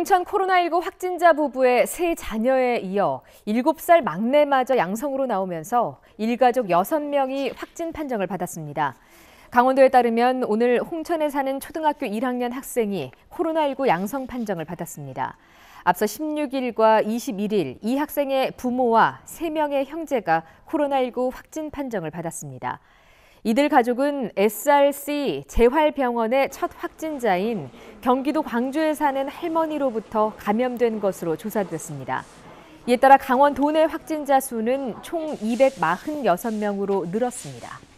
홍천 코로나19 확진자 부부의 세 자녀에 이어 7살 막내마저 양성으로 나오면서 일가족 6명이 확진 판정을 받았습니다. 강원도에 따르면 오늘 홍천에 사는 초등학교 1학년 학생이 코로나19 양성 판정을 받았습니다. 앞서 16일과 21일 이 학생의 부모와 3명의 형제가 코로나19 확진 판정을 받았습니다. 이들 가족은 SRC 재활병원의 첫 확진자인 경기도 광주에 사는 할머니로부터 감염된 것으로 조사됐습니다. 이에 따라 강원 도내 확진자 수는 총 246명으로 늘었습니다.